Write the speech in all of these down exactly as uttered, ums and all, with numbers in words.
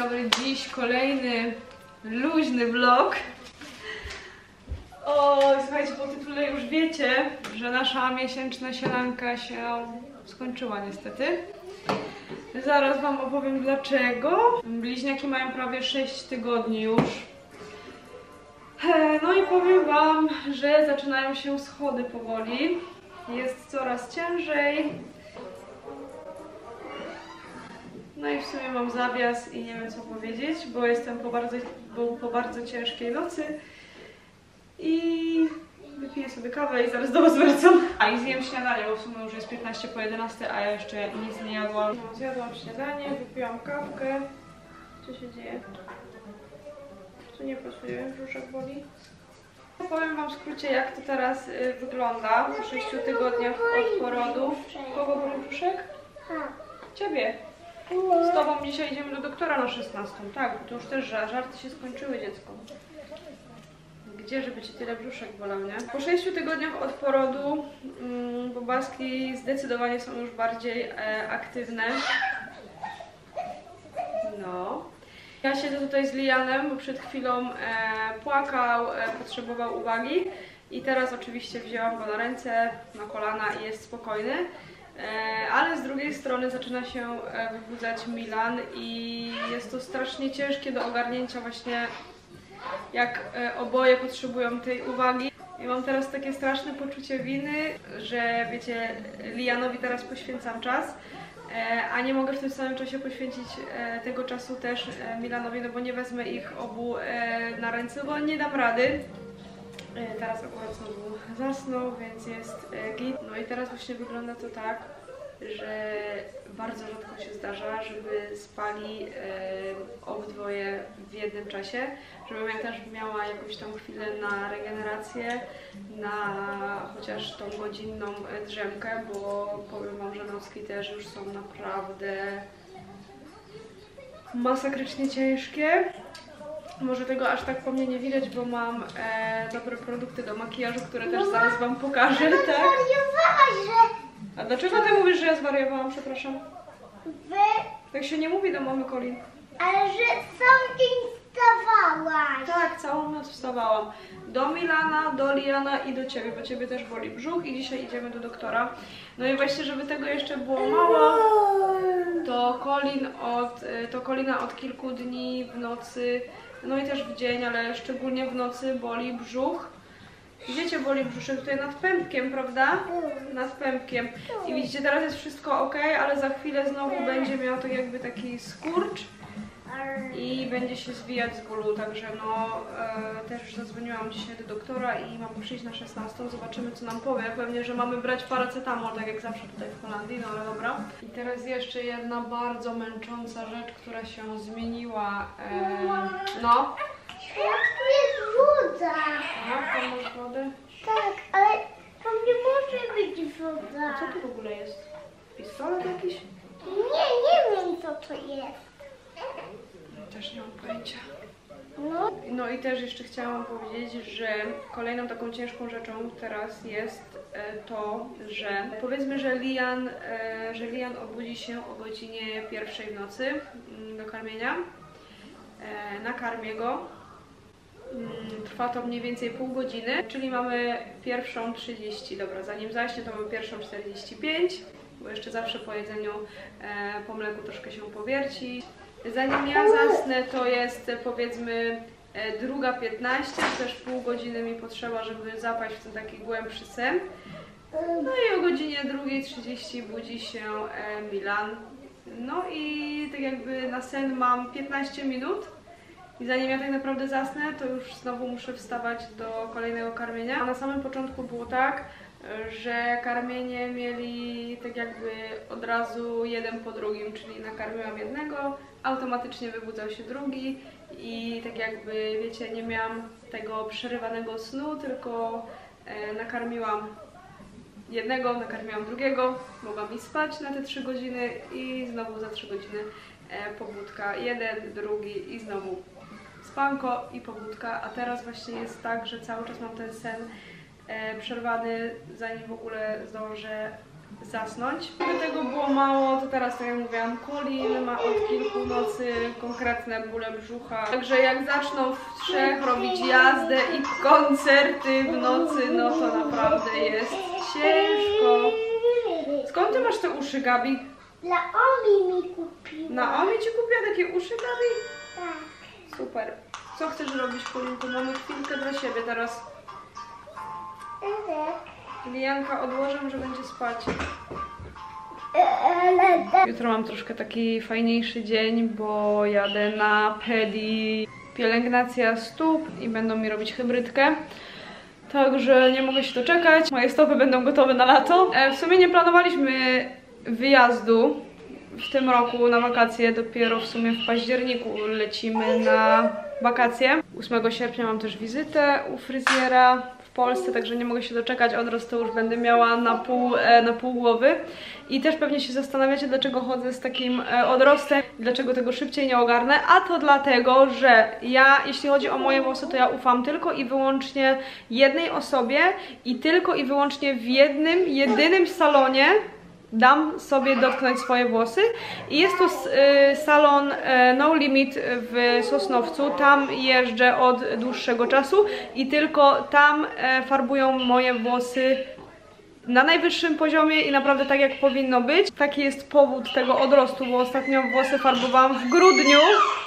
dobry, dziś kolejny luźny vlog. O, słuchajcie, po tytule już wiecie, że nasza miesięczna sielanka się skończyła niestety. Zaraz wam opowiem dlaczego. Bliźniaki mają prawie sześć tygodni już. No i powiem wam, że zaczynają się schody powoli. Jest coraz ciężej. No i w sumie mam zawias i nie wiem co powiedzieć, bo jestem po bardzo, bo po bardzo ciężkiej nocy. I wypiję sobie kawę i zaraz do was wracam. A i zjem śniadanie, bo w sumie już jest piętnaście po jedenastej, a ja jeszcze nic nie jadłam. No, zjadłam śniadanie, wypiłam kawkę. Co się dzieje? Co nie pasuje? Brzuszek boli? Powiem wam w skrócie, jak to teraz y, wygląda po sześciu tygodniach od porodu. Kogo boli brzuszek? Ciebie. Z tobą dzisiaj idziemy do doktora na szesnastą. Tak, to już też żarty się skończyły, dziecko. Gdzie, żeby ci tyle brzuszek bolał, nie? Po sześciu tygodniach od porodu mm, bobaski zdecydowanie są już bardziej e, aktywne. No. Ja siedzę tutaj z Lianem, bo przed chwilą e, płakał, e, potrzebował uwagi. I teraz oczywiście wzięłam go na ręce, na kolana i jest spokojny. E, ale z drugiej strony zaczyna się e, wybudzać Milan i jest to strasznie ciężkie do ogarnięcia właśnie, jak e, oboje potrzebują tej uwagi. I mam teraz takie straszne poczucie winy, że wiecie, Lianowi teraz poświęcam czas, e, a nie mogę w tym samym czasie poświęcić e, tego czasu też e, Milanowi, no bo nie wezmę ich obu e, na ręce, bo nie dam rady. E, teraz akurat znowu zasnął, więc jest e, git. No i teraz właśnie wygląda to tak, że bardzo rzadko się zdarza, żeby spali e, obydwoje w jednym czasie, żebym ja też miała jakąś tam chwilę na regenerację, na chociaż tą godzinną drzemkę, bo powiem wam, że nocki też już są naprawdę masakrycznie ciężkie. Może tego aż tak po mnie nie widać, bo mam e, dobre produkty do makijażu, które też zaraz wam pokażę, ale tak? zwariowałaś, że... A dlaczego ty mówisz, że ja zwariowałam, przepraszam? Wy... Tak się nie mówi do mamy Colin. Ale że cały dzień wstawałaś. Tak, całą noc wstawałam. Do Milana, do Liana i do ciebie, bo ciebie też boli brzuch i dzisiaj idziemy do doktora. No i właśnie, żeby tego jeszcze było mało, to Colin od, to Colina od kilku dni w nocy, no i też w dzień, ale szczególnie w nocy boli brzuch. Wiecie, boli brzuszek tutaj nad pępkiem, prawda? Nad pępkiem. I widzicie, teraz jest wszystko ok, ale za chwilę znowu będzie miał tak jakby taki skurcz i będzie się zwijać z bólu, także no e, też już zadzwoniłam dzisiaj do doktora i mam przyjść na szesnastą, zobaczymy co nam powie. Pewnie, że mamy brać paracetamol, tak jak zawsze tutaj w Holandii, no ale dobra. I teraz jeszcze jedna bardzo męcząca rzecz, która się zmieniła. E, no. Jak tu jest woda? A, tam masz wodę? Tak, ale tam nie może być woda. Co tu w ogóle jest? Pistolet jakiś? Nie, nie wiem co to jest. Też nie mam pojęcia. No. No i też jeszcze chciałam powiedzieć, że kolejną taką ciężką rzeczą teraz jest e, to, że powiedzmy, że Lian, e, że Lian obudzi się o godzinie pierwszej w nocy m, do karmienia. E, nakarmię go. Mm, trwa to mniej więcej pół godziny, czyli mamy pierwszą trzydzieści. Dobra, zanim zaśnie, to mamy pierwszą czterdzieści pięć, bo jeszcze zawsze po jedzeniu e, po mleku troszkę się powierci. Zanim ja zasnę, to jest powiedzmy e, druga piętnaście, też pół godziny mi potrzeba, żeby zapaść w ten taki głębszy sen. No i o godzinie drugiej trzydzieści budzi się e, Milan. No i tak jakby na sen mam piętnaście minut. I zanim ja tak naprawdę zasnę, to już znowu muszę wstawać do kolejnego karmienia. A na samym początku było tak, że karmienie mieli tak jakby od razu jeden po drugim, czyli nakarmiłam jednego, automatycznie wybudzał się drugi i tak jakby, wiecie, nie miałam tego przerywanego snu, tylko e, nakarmiłam jednego, nakarmiłam drugiego, mogłam iść spać na te trzy godziny i znowu za trzy godziny e, pobudka, jeden, drugi i znowu spanko i pobudka, a teraz właśnie jest tak, że cały czas mam ten sen e, przerwany, zanim w ogóle zdążę zasnąć. Gdyby tego było mało, to teraz, tak jak mówiłam, Colin ma od kilku nocy konkretne bóle brzucha. Także jak zaczną w trzech robić jazdę i koncerty w nocy, no to naprawdę jest ciężko. Skąd ty masz te uszy, Gabi? Dla Omi mi kupiła. Na Omi ci kupiła takie uszy, Gabi? Tak. Super. Co chcesz robić, Colinku? Mamy chwilkę dla siebie teraz. Tak. Lianka, odłożę, że będzie spać. Ale tak. Jutro mam troszkę taki fajniejszy dzień, bo jadę na pedi, pielęgnacja stóp i będą mi robić hybrydkę. Także nie mogę się doczekać. Moje stopy będą gotowe na lato. E, w sumie nie planowaliśmy wyjazdu w tym roku na wakacje. Dopiero w sumie w październiku lecimy na wakacje. ósmego sierpnia mam też wizytę u fryzjera w Polsce, także nie mogę się doczekać. Odrost to już będę miała na pół, e, na pół głowy. I też pewnie się zastanawiacie, dlaczego chodzę z takim e, odrostem, dlaczego tego szybciej nie ogarnę. A to dlatego, że ja, jeśli chodzi o moje włosy, to ja ufam tylko i wyłącznie jednej osobie i tylko i wyłącznie w jednym, jedynym salonie dam sobie dotknąć swoje włosy i jest to y, salon y, No Limit w Sosnowcu. Tam jeżdżę od dłuższego czasu i tylko tam y, farbują moje włosy na najwyższym poziomie i naprawdę tak jak powinno być. Taki jest powód tego odrostu, bo ostatnio włosy farbowałam w grudniu.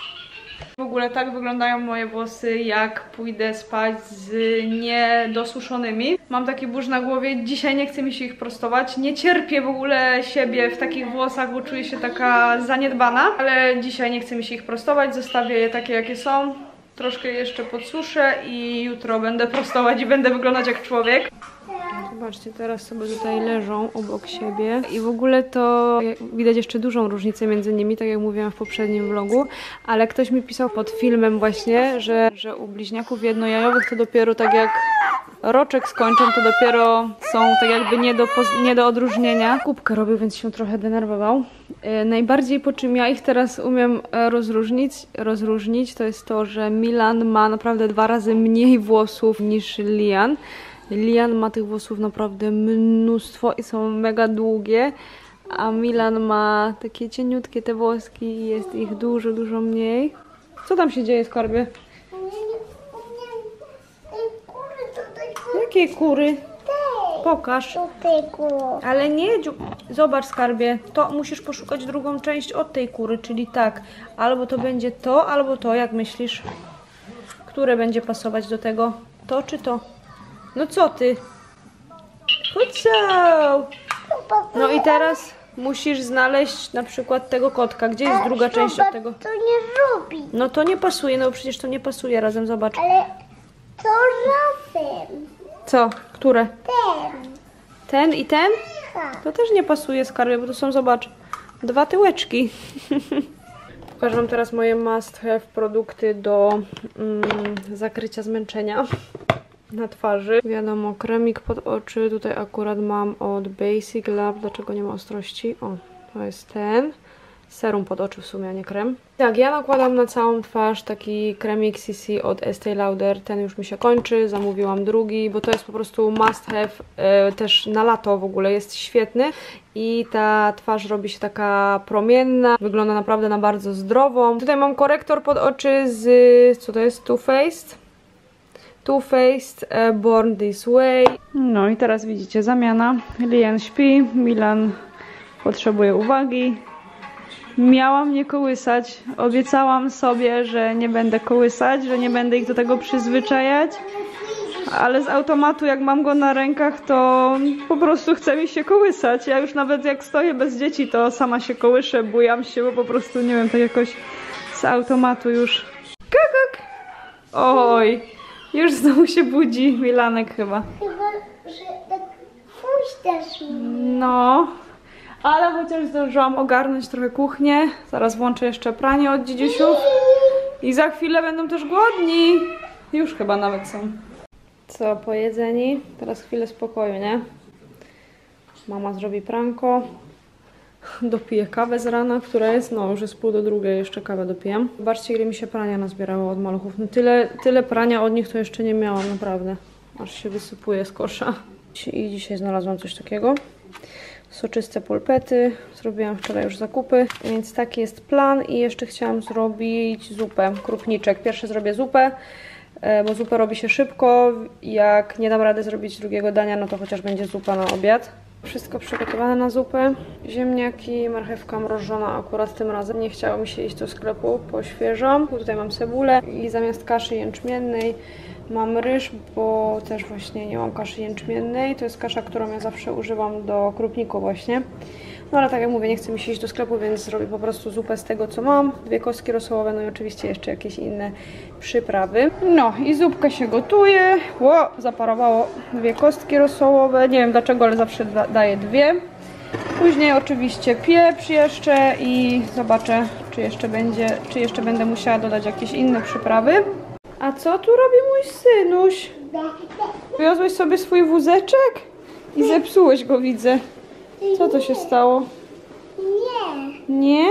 W ogóle tak wyglądają moje włosy, jak pójdę spać z niedosuszonymi. Mam taki burz na głowie, dzisiaj nie chce mi się ich prostować. Nie cierpię w ogóle siebie w takich włosach, bo czuję się taka zaniedbana. Ale dzisiaj nie chce mi się ich prostować, zostawię je takie jakie są. Troszkę jeszcze podsuszę i jutro będę prostować i będę wyglądać jak człowiek. Zobaczcie, teraz sobie tutaj leżą obok siebie i w ogóle to widać jeszcze dużą różnicę między nimi, tak jak mówiłam w poprzednim vlogu, ale ktoś mi pisał pod filmem właśnie, że, że u bliźniaków jednojajowych to dopiero tak jak roczek skończą, to dopiero są tak jakby nie do, nie do odróżnienia. Kubkę robił, więc się trochę denerwował. E, najbardziej po czym ja ich teraz umiem rozróżnić, rozróżnić, to jest to, że Milan ma naprawdę dwa razy mniej włosów niż Lian. Lian ma tych włosów naprawdę mnóstwo i są mega długie, a Milan ma takie cieniutkie te włoski i jest ich dużo, dużo mniej. Co tam się dzieje, skarbie? Jakie kury? Pokaż. Ale nie, zobacz, skarbie, to musisz poszukać drugą część od tej kury, czyli tak, albo to będzie to, albo to, jak myślisz? Które będzie pasować do tego? To czy to? No co ty? Chodź. No i teraz musisz znaleźć na przykład tego kotka. Gdzie jest druga część od tego? To nie robi. No to nie pasuje, no bo przecież to nie pasuje razem, zobacz. Ale to razem. Co? Które? Ten. Ten i ten? Tak. To też nie pasuje, skarbie, bo to są, zobacz, dwa tyłeczki. Pokażę wam teraz moje must have produkty do mm, zakrycia zmęczenia na twarzy. Wiadomo, kremik pod oczy. Tutaj akurat mam od Basic Lab. Dlaczego nie ma ostrości? O, to jest ten. Serum pod oczy w sumie, a nie krem. Tak, ja nakładam na całą twarz taki kremik C C od Estee Lauder. Ten już mi się kończy. Zamówiłam drugi, bo to jest po prostu must have. E, też na lato w ogóle jest świetny. I ta twarz robi się taka promienna. Wygląda naprawdę na bardzo zdrową. Tutaj mam korektor pod oczy z... co to jest? Too Faced. Too Faced uh, Born This Way. No i teraz widzicie zamiana. Lian śpi, Milan potrzebuje uwagi. Miałam nie kołysać. Obiecałam sobie, że nie będę kołysać, że nie będę ich do tego przyzwyczajać. Ale z automatu, jak mam go na rękach, to po prostu chce mi się kołysać. Ja już nawet jak stoję bez dzieci, to sama się kołyszę, bujam się, bo po prostu, nie wiem, tak jakoś z automatu już. Kukuk! Oj! Już znowu się budzi Milanek chyba. Chyba, że tak puszczasz mnie. No, ale chociaż zdążyłam ogarnąć trochę kuchnię. Zaraz włączę jeszcze pranie od dzidziusiów. I za chwilę będą też głodni. Już chyba nawet są. Co, pojedzeni? Teraz chwilę spokoju, nie? Mama zrobi pranko. Dopiję kawę z rana, która jest, no już jest pół do drugiej, jeszcze kawę dopiję. Zobaczcie, ile mi się prania nazbierało od maluchów. No tyle, tyle prania od nich to jeszcze nie miałam, naprawdę. Aż się wysypuje z kosza. I dzisiaj znalazłam coś takiego. soczyste pulpety. Zrobiłam wczoraj już zakupy, więc taki jest plan. I jeszcze chciałam zrobić zupę, krupniczek. Pierwsze zrobię zupę, bo zupę robi się szybko. Jak nie dam rady zrobić drugiego dania, no to chociaż będzie zupa na obiad. Wszystko przygotowane na zupę. Ziemniaki, marchewka mrożona akurat tym razem. Nie chciało mi się iść do sklepu po świeżą. Tutaj mam cebulę i zamiast kaszy jęczmiennej mam ryż, bo też właśnie nie mam kaszy jęczmiennej. To jest kasza, którą ja zawsze używam do krupniku właśnie. No ale tak jak mówię, nie chce mi się iść do sklepu, więc zrobię po prostu zupę z tego, co mam. Dwie kostki rosołowe, no i oczywiście jeszcze jakieś inne przyprawy. No i zupka się gotuje. Ło, zaparowało dwie kostki rosołowe. Nie wiem dlaczego, ale zawsze da daję dwie. Później oczywiście pieprz jeszcze i zobaczę, czy jeszcze będzie, czy jeszcze będę musiała dodać jakieś inne przyprawy. A co tu robi mój synuś? Wywiozłeś sobie swój wózeczek? I zepsułeś go, widzę. Co to się stało? Nie. Nie?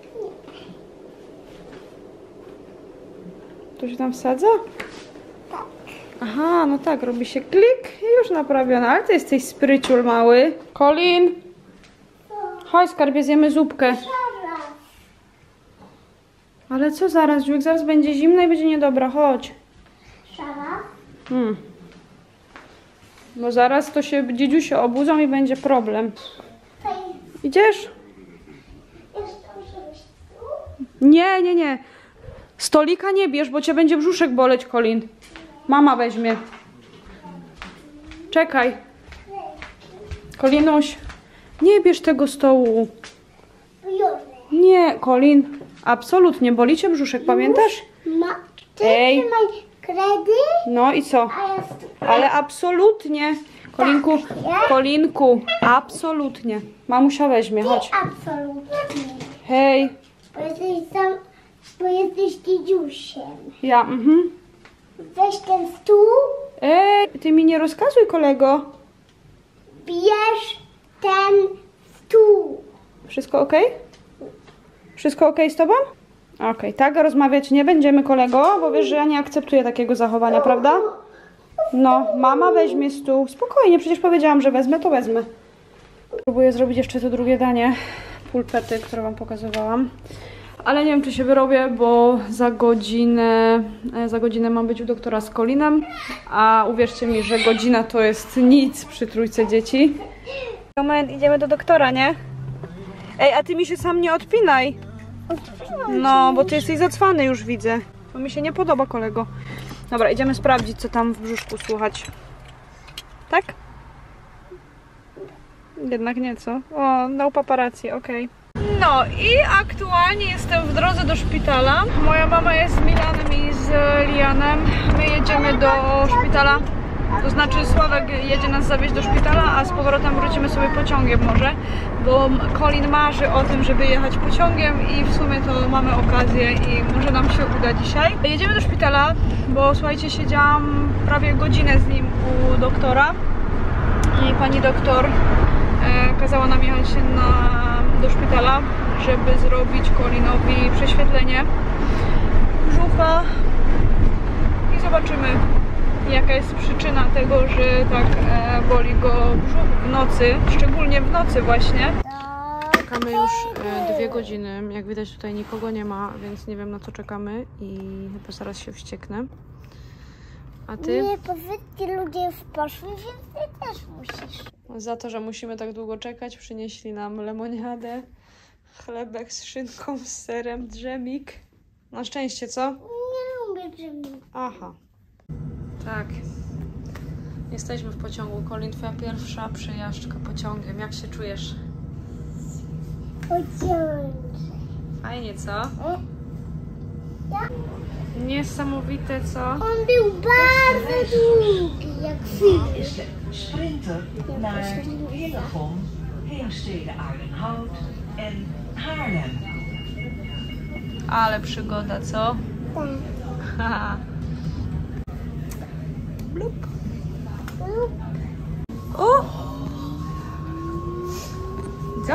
To się tam wsadza? Tak. Aha, no tak, robi się klik i już naprawione. Ale ty jesteś spryciul mały. Colin! Chodź, skarbie, zjemy zupkę. Zaraz. Ale co zaraz, Dziłek? Zaraz będzie zimno i będzie niedobra. Chodź. Zaraz. Hmm. Bo zaraz to się dziedziusie obudzą i będzie problem. Tutaj Idziesz? jest żebyś tu. Nie, nie, nie. Stolika nie bierz, bo cię będzie brzuszek boleć, Colin. Mama weźmie. Czekaj. Colinuś, nie bierz tego stołu. Biorę. Nie, Colin. Absolutnie. Boli cię brzuszek, pamiętasz? Ma, ty Ej. trzymaj kredy, No i co? a ja stu. Ale absolutnie. Colinku, Colinku, absolutnie. Mamusia weźmie, chodź. Absolutnie. Hej. Bo jesteś sam, bo jesteś dziedziusiem. Ja, mhm. Weź ten stół, Ej, ty mi nie rozkazuj, kolego. bierz ten stół. Wszystko ok? Wszystko ok z tobą? Okej, tak rozmawiać nie będziemy, kolego, bo wiesz, że ja nie akceptuję takiego zachowania, prawda? No, mama weźmie stół. Spokojnie, przecież powiedziałam, że wezmę, to wezmę. Próbuję zrobić jeszcze to drugie danie, pulpety, które wam pokazywałam. Ale nie wiem, czy się wyrobię, bo za godzinę, za godzinę mam być u doktora z Colinem, a uwierzcie mi, że godzina to jest nic przy trójce dzieci. Moment, idziemy do doktora, nie? Ej, a ty mi się sam nie odpinaj. No, bo ty jesteś zacwany, już widzę. To mi się nie podoba, kolego. Dobra, idziemy sprawdzić, co tam w brzuszku słychać. Tak? Jednak nie, co? O, no paparazzi, okej. Okay. No i aktualnie jestem w drodze do szpitala. Moja mama jest z Milanem i z Lianem. My jedziemy do szpitala. To znaczy Sławek jedzie nas zawieźć do szpitala, a z powrotem wrócimy sobie pociągiem może, bo Colin marzy o tym, żeby jechać pociągiem i w sumie to mamy okazję i może nam się uda dzisiaj. Jedziemy do szpitala, bo słuchajcie, siedziałam prawie godzinę z nim u doktora i pani doktor e, kazała nam jechać na, do szpitala, żeby zrobić Colinowi prześwietlenie brzucha i zobaczymy, jaka jest przyczyna tego, że tak e, boli go brzuch w nocy, szczególnie w nocy właśnie. Czekamy już e, dwie godziny, jak widać tutaj nikogo nie ma, więc nie wiem na co czekamy i chyba zaraz się wścieknę. A ty? Nie, bo wszyscy ludzie już poszli, więc ty też musisz. Za to, że musimy tak długo czekać, przynieśli nam lemoniadę, chlebek z szynką, z serem, drzemik. Na szczęście, co? Nie lubię drzemik. Aha. Tak. Jesteśmy w pociągu. Colin, twoja pierwsza przejażdżka pociągiem. Jak się czujesz? Pociąg. Fajnie, co? Ja? Niesamowite, co? On był bardzo długi, jak film. Sprinter naar Hillegom, Heemstede Aardenhout en Haarlem. Ale przygoda, co? Tak. Haha. Blup. O! Co?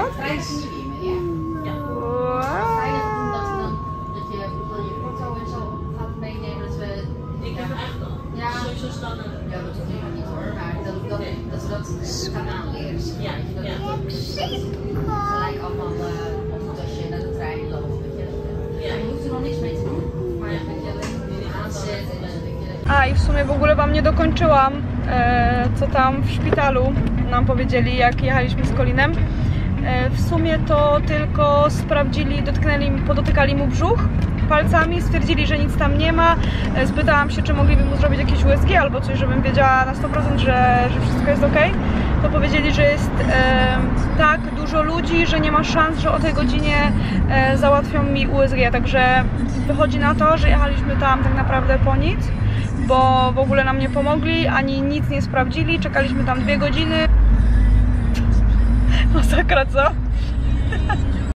Ja, zo standaard. Ja, dat hoeft helemaal niet hoor, maar dat, dat, dat we dat gaan aanleren. Ja, ja. Wszystko. Gelijk allemaal uh, op het tasje naar de trein lopen. Weet je. Ja, je hoeft er nog niks mee te doen. Maar ja, weet je, alleen aanzet en dan weet je. A i w sumie w ogóle wam nie dokończyłam, e, co tam w szpitalu nam powiedzieli, jak jechaliśmy z Colinem. E, w sumie to tylko sprawdzili, dotknęli, podotykali mu brzuch palcami, stwierdzili, że nic tam nie ma. E, spytałam się, czy mogliby mu zrobić jakieś U S G albo coś, żebym wiedziała na sto procent, że, że wszystko jest ok. To powiedzieli, że jest e, tak dużo ludzi, że nie ma szans, że o tej godzinie e, załatwią mi U S G. Także wychodzi na to, że jechaliśmy tam tak naprawdę po nic, bo w ogóle nam nie pomogli, ani nic nie sprawdzili. Czekaliśmy tam dwie godziny. Masakra, co?